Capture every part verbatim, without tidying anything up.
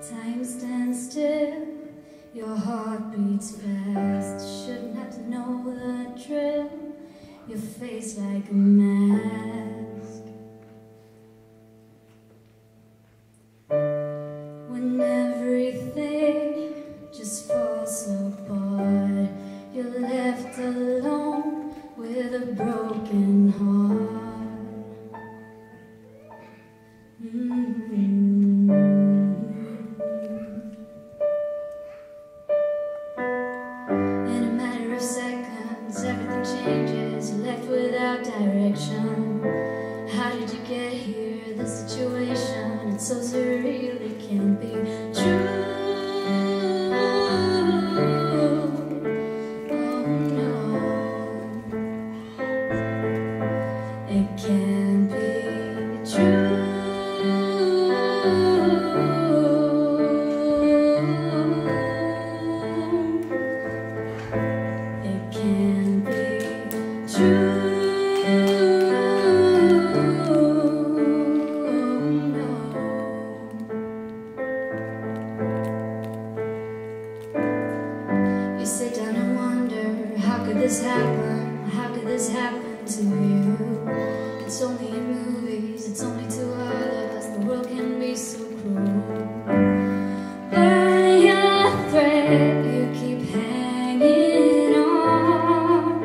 Time stands still, your heart beats fast. Shouldn't have to know the drill, your face like a mask. When everything just falls apart, you're left alone with a broken heart. Mm-hmm. In a matter of seconds, everything changes. You're left without direction. How did you get here? The situation, it's so surreal, it can't be true. Oh no, it can't be true. It can't be true. You sit down and wonder, how could this happen? How could this happen to you? It's only in movies, it's only to others. The world can be so cruel. By a thread, you keep hanging on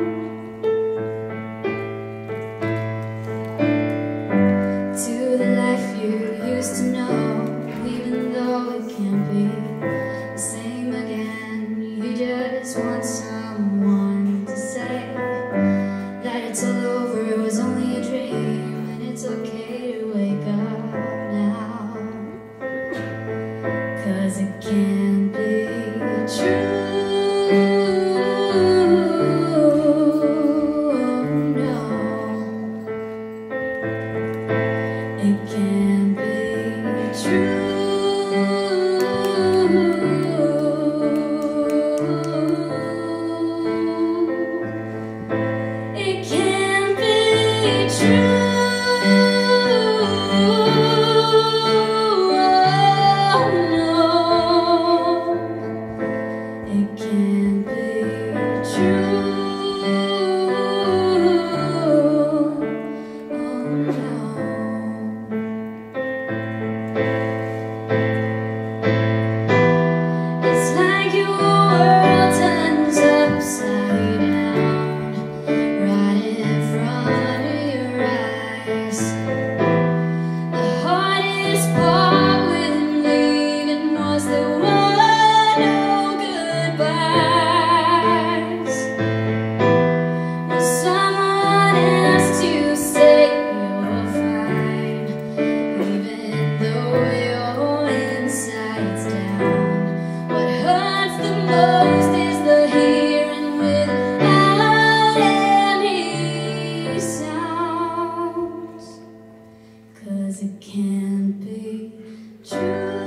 to the life you used to know, even though it can't be the same again. You just want someone to say that it's all over, it was only a dream, and it's okay to wake up now, 'cause it can't be true. No, it can't be true. It can't be true.